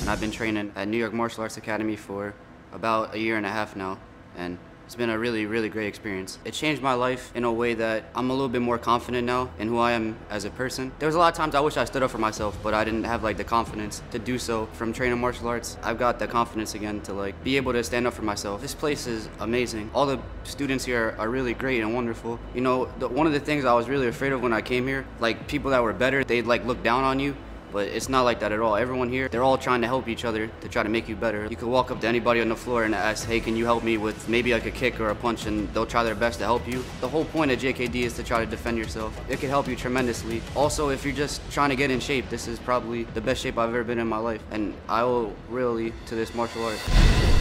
and I've been training at New York Martial Arts Academy for about a year and a half now, and it's been a really, really great experience. It changed my life in a way that I'm a little bit more confident now in who I am as a person. There was a lot of times I wish I stood up for myself, but I didn't have like the confidence to do so. From training martial arts, I've got the confidence again to like be able to stand up for myself. This place is amazing. All the students here are really great and wonderful. You know, one of the things I was really afraid of when I came here, like people that were better, they'd like look down on you. But it's not like that at all. Everyone here, they're all trying to help each other to try to make you better. You could walk up to anybody on the floor and ask, hey, can you help me with maybe like a kick or a punch, and they'll try their best to help you. The whole point of JKD is to try to defend yourself. It can help you tremendously. Also, if you're just trying to get in shape, this is probably the best shape I've ever been in my life. And I owe really to this martial art.